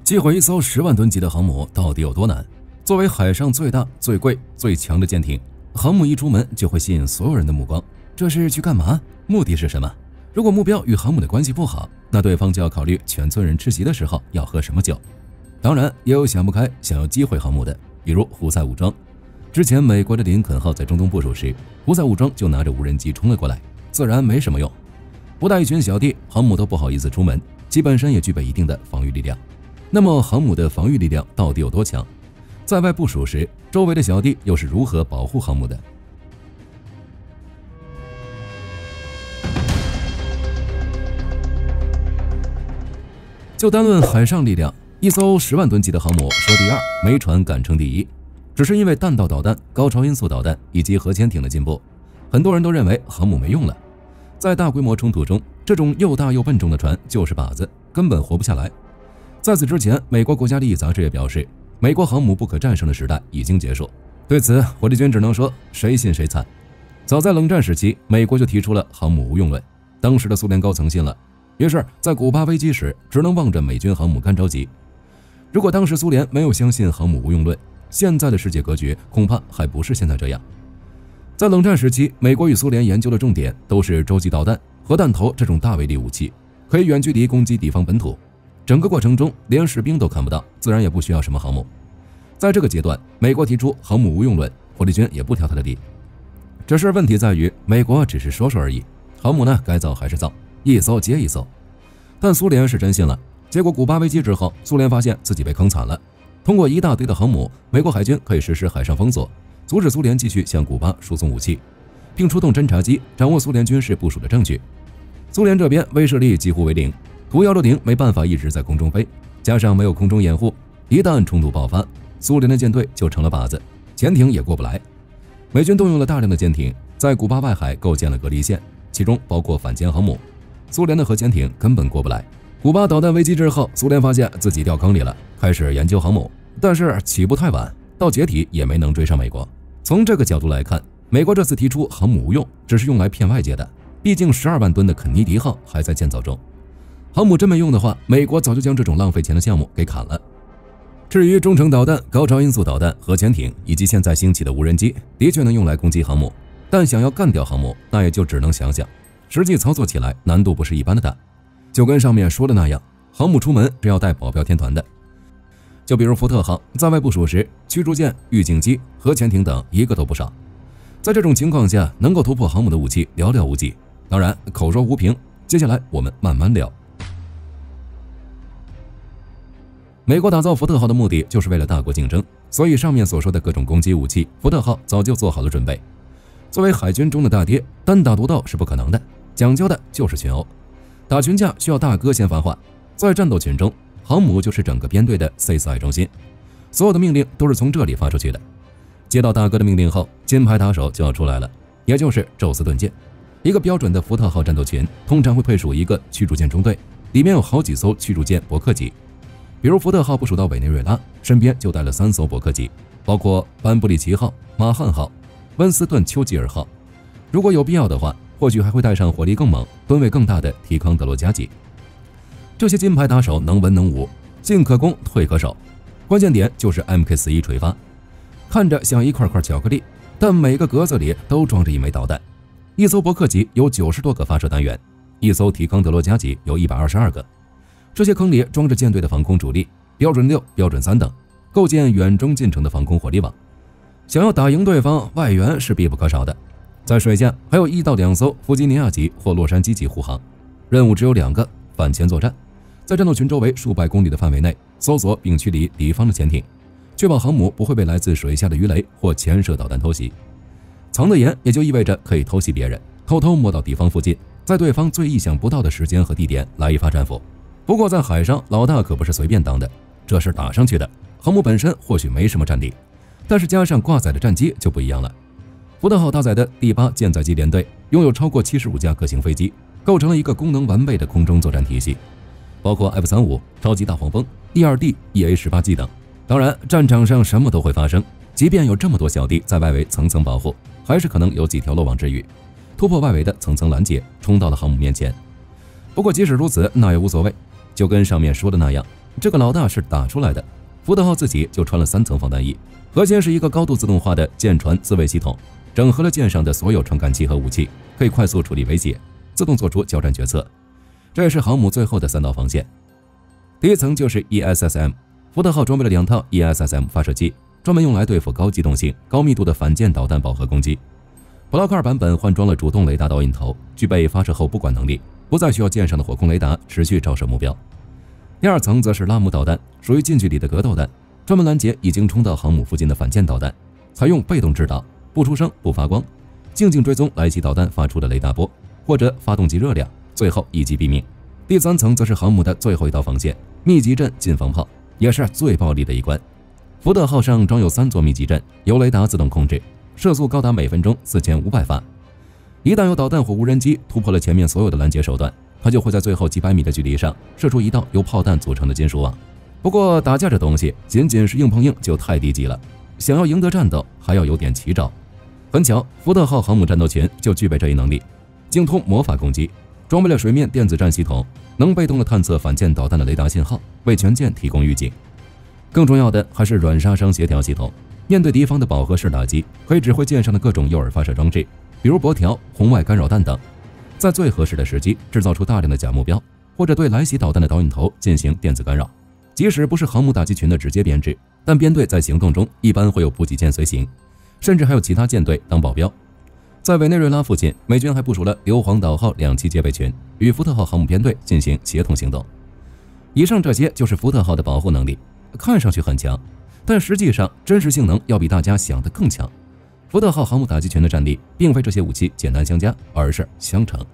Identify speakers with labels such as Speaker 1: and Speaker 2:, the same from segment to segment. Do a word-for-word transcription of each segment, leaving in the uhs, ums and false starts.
Speaker 1: 击毁一艘十万吨级的航母到底有多难？作为海上最大、最贵、最强的舰艇，航母一出门就会吸引所有人的目光。这是去干嘛？目的是什么？如果目标与航母的关系不好，那对方就要考虑全村人吃席的时候要喝什么酒。当然，也有想不开想要击毁航母的，比如胡塞武装。之前美国的林肯号在中东部署时，胡塞武装就拿着无人机冲了过来，自然没什么用。不带一群小弟，航母都不好意思出门，其本身也具备一定的防御力量。那么航母的防御力量到底有多强？在外部署时，周围的小弟又是如何保护航母的？就单论海上力量，一艘十万吨级的航母说第二，没船敢称第一。只是因为弹道导弹、高超音速导弹以及核潜艇的进步，很多人都认为航母没用了。在大规模冲突中，这种又大又笨重的船就是靶子，根本活不下来。在此之前，美国国家利益杂志也表示，美国航母不可战胜的时代已经结束。对此，火力军只能说谁信谁惨。早在冷战时期，美国就提出了航母无用论，当时的苏联高层信了，于是在古巴危机时只能望着美军航母干着急。如果当时苏联没有相信航母无用论，现在的世界格局恐怕还不是现在这样。在冷战时期，美国与苏联研究的重点都是洲际导弹、核弹头这种大威力武器，可以远距离攻击敌方本土。整个过程中连士兵都看不到，自然也不需要什么航母。在这个阶段，美国提出航母无用论，火力军也不挑他的理。只是问题在于，美国只是说说而已，航母呢该造还是造，一艘接一艘。但苏联是真信了，结果古巴危机之后，苏联发现自己被坑惨了。通过一大堆的航母，美国海军可以实施海上封锁，阻止苏联继续向古巴输送武器，并出动侦察机掌握苏联军事部署的证据。苏联这边威慑力几乎为零，图一六零没办法一直在空中飞，加上没有空中掩护，一旦冲突爆发，苏联的舰队就成了靶子，潜艇也过不来。美军动用了大量的舰艇，在古巴外海构建了隔离线，其中包括反潜航母。苏联的核潜艇根本过不来。古巴导弹危机之后，苏联发现自己掉坑里了，开始研究航母，但是起步太晚，到解体也没能追上美国。从这个角度来看，美国这次提出航母无用，只是用来骗外界的，毕竟十二万吨的肯尼迪号还在建造中。航母真没用的话，美国早就将这种浪费钱的项目给砍了。至于中程导弹、高超音速导弹、核潜艇以及现在兴起的无人机，的确能用来攻击航母，但想要干掉航母，那也就只能想想，实际操作起来难度不是一般的大。就跟上面说的那样，航母出门是要带保镖天团的。就比如福特号在外部署时，驱逐舰、预警机、核潜艇等一个都不少。在这种情况下，能够突破航母的武器寥寥无几。当然，口说无凭，接下来我们慢慢聊。美国打造福特号的目的就是为了大国竞争，所以上面所说的各种攻击武器，福特号早就做好了准备。作为海军中的大爹，单打独斗是不可能的，讲究的就是群殴。打群架需要大哥先发话，在战斗群中，航母就是整个编队的 C 四 I 中心，所有的命令都是从这里发出去的。接到大哥的命令后，金牌打手就要出来了，也就是宙斯盾舰。一个标准的福特号战斗群通常会配属一个驱逐舰中队，里面有好几艘驱逐舰伯克级。比如福特号部署到委内瑞拉，身边就带了三艘伯克级，包括班布利奇号、马汉号、温斯顿丘吉尔号。如果有必要的话，或许还会带上火力更猛、吨位更大的提康德罗加级。这些金牌打手能文能武，进可攻，退可守。关键点就是 M K 四十一 垂发，看着像一块块巧克力，但每个格子里都装着一枚导弹。一艘伯克级有九十多个发射单元，一艘提康德罗加级有一百二十二个。这些坑里装着舰队的防空主力，标准六、标准三等，构建远中近程的防空火力网。想要打赢对方，外援是必不可少的。在水下还有一到两艘弗吉尼亚级或洛杉矶级护航，任务只有两个：反潜作战，在战斗群周围数百公里的范围内搜索并驱离敌方的潜艇，确保航母不会被来自水下的鱼雷或潜射导弹偷袭。藏得严也就意味着可以偷袭别人，偷偷摸到敌方附近，在对方最意想不到的时间和地点来一发战斧。不过在海上，老大可不是随便当的，这是打上去的。航母本身或许没什么战力，但是加上挂载的战机就不一样了。福特号搭载的第八舰载机联队拥有超过七十五架各型飞机，构成了一个功能完备的空中作战体系，包括 F 三十五、超级大黄蜂、E 二 D、E A 十八 G 等。当然，战场上什么都会发生，即便有这么多小弟在外围层层保护，还是可能有几条漏网之鱼，突破外围的层层拦截，冲到了航母面前。不过即使如此，那也无所谓，就跟上面说的那样， 这个老大是打出来的。福特号自己就穿了三层防弹衣，核心是一个高度自动化的舰船自卫系统，整合了舰上的所有传感器和武器，可以快速处理威胁，自动做出交战决策。这也是航母最后的三道防线。第一层就是 E S S M， 福特号装备了两套 E S S M 发射器，专门用来对付高机动性、高密度的反舰导弹饱和攻击。普拉克二版本换装了主动雷达导引头，具备发射后不管能力，不再需要舰上的火控雷达持续照射目标。第二层则是拉姆导弹，属于近距离的格斗弹，专门拦截已经冲到航母附近的反舰导弹，采用被动制导，不出声不发光，静静追踪来袭导弹发出的雷达波或者发动机热量，最后一击毙命。第三层则是航母的最后一道防线，密集阵近防炮，也是最暴力的一关。福特号上装有三座密集阵，由雷达自动控制，射速高达每分钟四千五百发。一旦有导弹或无人机突破了前面所有的拦截手段，它就会在最后几百米的距离上射出一道由炮弹组成的金属网。不过打架这东西仅仅是硬碰硬就太低级了，想要赢得战斗还要有点奇招。很巧，福特号航母战斗群就具备这一能力，精通魔法攻击，装备了水面电子战系统，能被动的探测反舰导弹的雷达信号，为全舰提供预警。更重要的还是软杀伤协调系统，面对敌方的饱和式打击，可以指挥舰上的各种诱饵发射装置，比如箔条、红外干扰弹等，在最合适的时机制造出大量的假目标，或者对来袭导弹的导引头进行电子干扰。即使不是航母打击群的直接编制，但编队在行动中一般会有补给舰随行，甚至还有其他舰队当保镖。在委内瑞拉附近，美军还部署了硫磺岛号两栖戒备群，与福特号航母编队进行协同行动。以上这些就是福特号的保护能力，看上去很强，但实际上真实性能要比大家想的更强。福特号航母打击群的战力并非这些武器简单相加，而是相乘。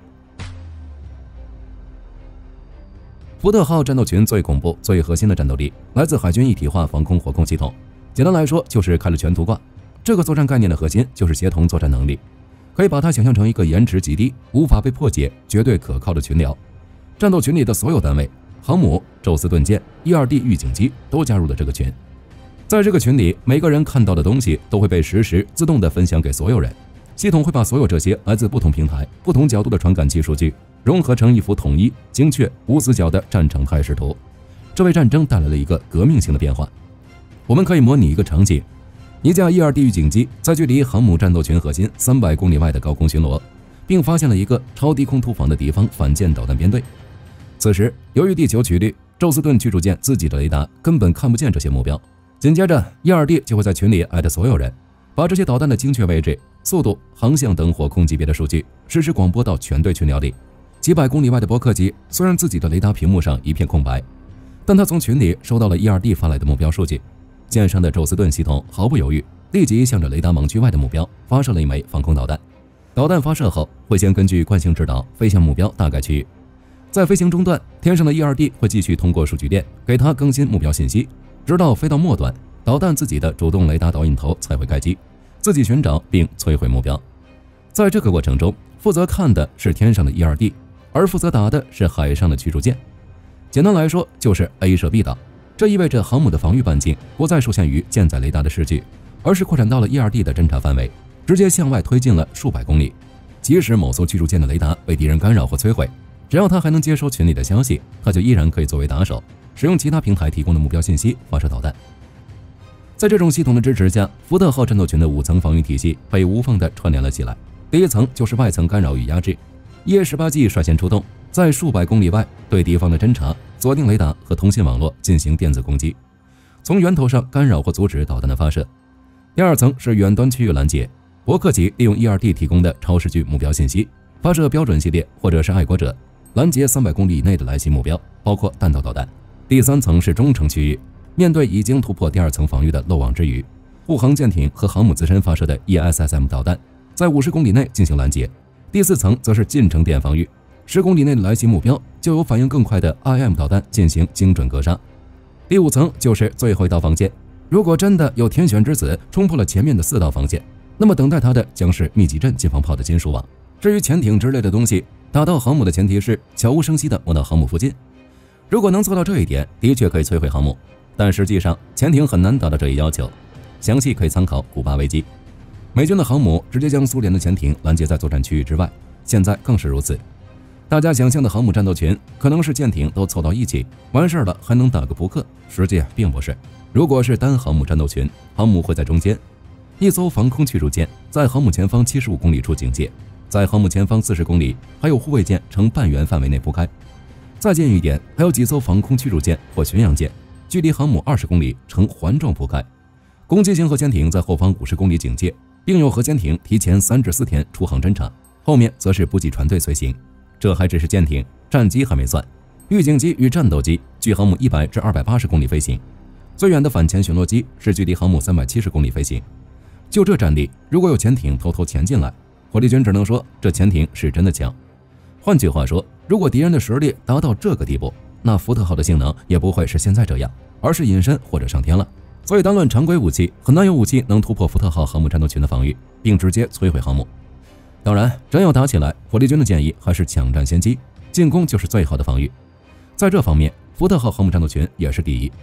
Speaker 1: 福特号战斗群最恐怖、最核心的战斗力来自海军一体化防空火控系统，简单来说就是开了全图挂。这个作战概念的核心就是协同作战能力，可以把它想象成一个延迟极低、无法被破解、绝对可靠的群聊。战斗群里的所有单位，航母、宙斯盾舰、E 二 D 预警机都加入了这个群。在这个群里，每个人看到的东西都会被实时自动地分享给所有人，系统会把所有这些来自不同平台、不同角度的传感器数据融合成一幅统一、精确、无死角的战场态势图，这为战争带来了一个革命性的变化。我们可以模拟一个场景：一架 E 二 D 预警机在距离航母战斗群核心三百公里外的高空巡逻，并发现了一个超低空突防的敌方反舰导弹编队。此时，由于地球曲率，宙斯盾驱逐舰自己的雷达根本看不见这些目标。紧接着 E 二 D 就会在群里艾特所有人，把这些导弹的精确位置、速度、航向等火控级别的数据实时广播到全队群聊里。几百公里外的伯克级虽然自己的雷达屏幕上一片空白，但他从群里收到了 E 二 D 发来的目标数据。舰上的宙斯盾系统毫不犹豫，立即向着雷达盲区外的目标发射了一枚防空导弹。导弹发射后，会先根据惯性指导飞向目标大概区域。在飞行中段，天上的 E 二 D 会继续通过数据链给它更新目标信息，直到飞到末端，导弹自己的主动雷达导引头才会开机，自己寻找并摧毁目标。在这个过程中，负责看的是天上的 E 二 D， 而负责打的是海上的驱逐舰。简单来说，就是 A 射 B 导。这意味着航母的防御半径不再受限于舰载雷达的视距，而是扩展到了 E 二 D 的侦察范围，直接向外推进了数百公里。即使某艘驱逐舰的雷达被敌人干扰或摧毁，只要它还能接收群里的消息，它就依然可以作为打手，使用其他平台提供的目标信息发射导弹。在这种系统的支持下，福特号战斗群的五层防御体系被无缝地串联了起来。第一层就是外层干扰与压制 ，E 十八 G 率先出动，在数百公里外对敌方的侦察、锁定雷达和通信网络进行电子攻击，从源头上干扰或阻止导弹的发射。第二层是远端区域拦截，伯克级利用 E 二 D 提供的超视距目标信息，发射标准系列或者是爱国者，拦截三百公里以内的来袭目标，包括弹道导弹。第三层是中程区域，面对已经突破第二层防御的漏网之鱼，护航舰艇和航母自身发射的 E S S M 导弹，在五十公里内进行拦截。第四层则是近程点防御，十公里内的来袭目标就有反应更快的 I M 导弹进行精准格杀。第五层就是最后一道防线，如果真的有天选之子冲破了前面的四道防线，那么等待他的将是密集阵近防炮的金属网。至于潜艇之类的东西，打到航母的前提是悄无声息地摸到航母附近。如果能做到这一点，的确可以摧毁航母，但实际上潜艇很难达到这一要求。详细可以参考古巴危机，美军的航母直接将苏联的潜艇拦截在作战区域之外，现在更是如此。 大家想象的航母战斗群可能是舰艇都凑到一起，完事儿了还能打个扑克，实际并不是。如果是单航母战斗群，航母会在中间，一艘防空驱逐舰在航母前方七十五公里处警戒，在航母前方四十公里还有护卫舰呈半圆范围内铺开，再近一点还有几艘防空驱逐舰或巡洋舰，距离航母二十公里呈环状铺开，攻击型核潜艇在后方五十公里警戒，并有核潜艇提前三至四天出航侦察，后面则是补给船队随行。这还只是舰艇，战机还没算，预警机与战斗机距航母一百至二百八十公里飞行，最远的反潜巡逻机是距离航母三百七十公里飞行。就这战力，如果有潜艇偷偷潜进来，火力军只能说这潜艇是真的强。换句话说，如果敌人的实力达到这个地步，那福特号的性能也不会是现在这样，而是隐身或者上天了。所以单论常规武器，很难有武器能突破福特号航母战斗群的防御，并直接摧毁航母。当然，真要打起来，火力军的建议还是抢占先机，进攻就是最好的防御。在这方面，福特号航母战斗群也是第一。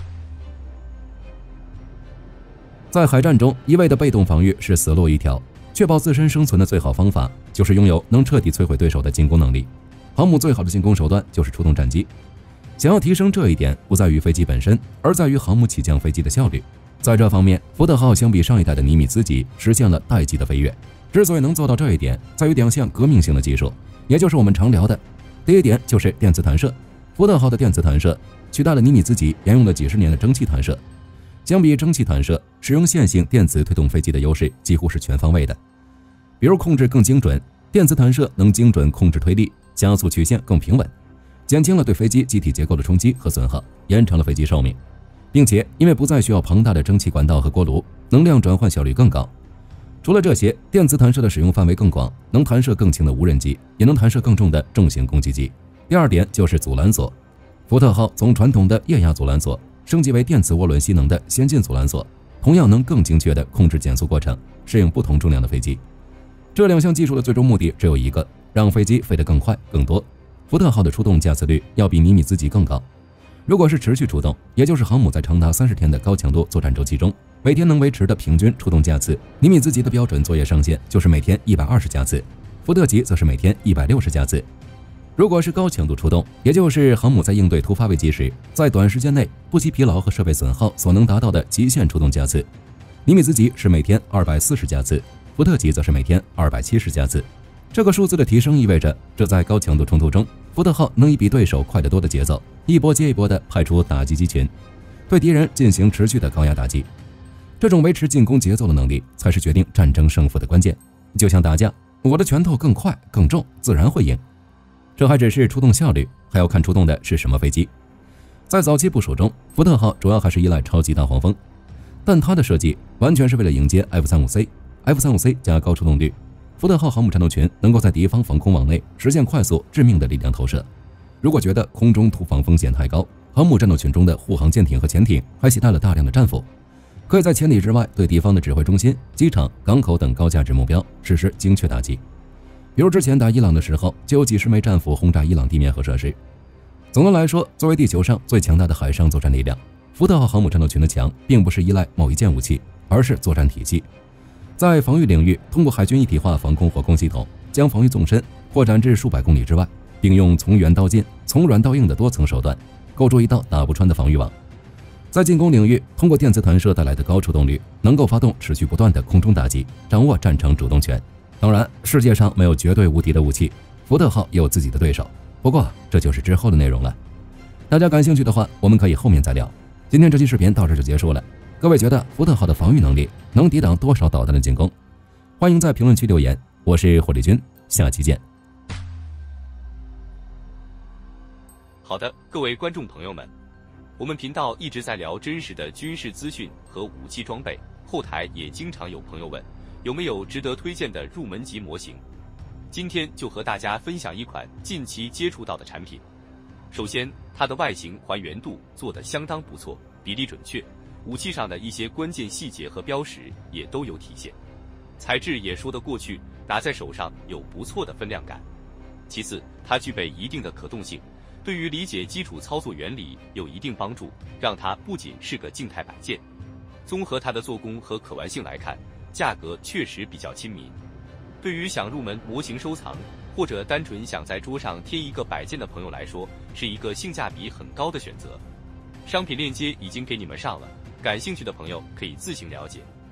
Speaker 1: 在海战中，一味的被动防御是死路一条，确保自身生存的最好方法就是拥有能彻底摧毁对手的进攻能力。航母最好的进攻手段就是出动战机。想要提升这一点，不在于飞机本身，而在于航母起降飞机的效率。在这方面，福特号相比上一代的尼米兹级实现了代际的飞跃。之所以能做到这一点，在于两项革命性的技术，也就是我们常聊的。第一点就是电磁弹射，福特号的电磁弹射取代了尼米兹级沿用了几十年的蒸汽弹射。相比蒸汽弹射，使用线性电子推动飞机的优势几乎是全方位的。比如控制更精准，电磁弹射能精准控制推力，加速曲线更平稳，减轻了对飞机机体结构的冲击和损耗，延长了飞机寿命，并且因为不再需要庞大的蒸汽管道和锅炉，能量转换效率更高。除了这些，电磁弹射的使用范围更广，能弹射更轻的无人机，也能弹射更重的重型攻击机。第二点就是阻拦索，福特号从传统的液压阻拦索升级为电磁涡轮吸能的先进阻拦索，同样能更精确地控制减速过程，适应不同重量的飞机。这两项技术的最终目的只有一个，让飞机飞得更快更多。福特号的出动架次率要比尼米兹级更高，如果是持续出动，也就是航母在长达三十天的高强度作战周期中，每天能维持的平均出动架次，尼米兹级的标准作业上限就是每天一百二十架次，福特级则是每天一百六十架次。如果是高强度出动，也就是航母在应对突发危机时，在短时间内不惜疲劳和设备损耗所能达到的极限出动架次，尼米兹级是每天二百四十架次，福特级则是每天二百七十架次。这个数字的提升意味着，这在高强度冲突中，福特号能以比对手快得多的节奏，一波接一波地派出打击机群，对敌人进行持续的高压打击。这种维持进攻节奏的能力，才是决定战争胜负的关键。就像打架，我的拳头更快更重，自然会赢。这还只是出动效率，还要看出动的是什么飞机。在早期部署中，福特号主要还是依赖超级大黄蜂，但它的设计完全是为了迎接 F 三十五 C。F 三十五 C 加高出动率，福特号航母战斗群能够在敌方防空网内实现快速致命的力量投射。如果觉得空中突防风险太高，航母战斗群中的护航舰艇和潜艇还携带了大量的战斧，可以在千里之外对敌方的指挥中心、机场、港口等高价值目标实施精确打击。比如之前打伊朗的时候，就有几十枚战斧轰炸伊朗地面和设施。总的来说，作为地球上最强大的海上作战力量，福特号航母战斗群的强并不是依赖某一件武器，而是作战体系。在防御领域，通过海军一体化防空火控系统，将防御纵深扩展至数百公里之外，并用从远到近、从软到硬的多层手段，构筑一道打不穿的防御网。在进攻领域，通过电磁弹射带来的高出动率，能够发动持续不断的空中打击，掌握战场主动权。当然，世界上没有绝对无敌的武器，福特号也有自己的对手。不过，这就是之后的内容了。大家感兴趣的话，我们可以后面再聊。今天这期视频到这就结束了。各位觉得福特号的防御能力能抵挡多少导弹的进攻？欢迎在评论区留言。我是火力军，下期见。
Speaker 2: 好的，各位观众朋友们，我们频道一直在聊真实的军事资讯和武器装备，后台也经常有朋友问，有没有值得推荐的入门级模型？今天就和大家分享一款近期接触到的产品。首先，它的外形还原度做得相当不错，比例准确，武器上的一些关键细节和标识也都有体现，材质也说得过去，打在手上有不错的分量感。其次，它具备一定的可动性，对于理解基础操作原理有一定帮助，让它不仅是个静态摆件。综合它的做工和可玩性来看，价格确实比较亲民。对于想入门模型收藏， 或者单纯想在桌上贴一个摆件的朋友来说，是一个性价比很高的选择。商品链接已经给你们上了，感兴趣的朋友可以自行了解。